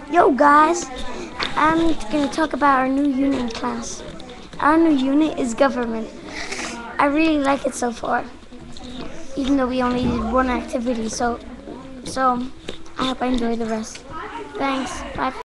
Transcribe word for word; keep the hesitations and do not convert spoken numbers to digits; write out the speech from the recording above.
Yo guys, I'm going to talk about our new unit in class. Our new unit is government. I really like it so far, even though we only did one activity, so, so I hope I enjoy the rest. Thanks, bye.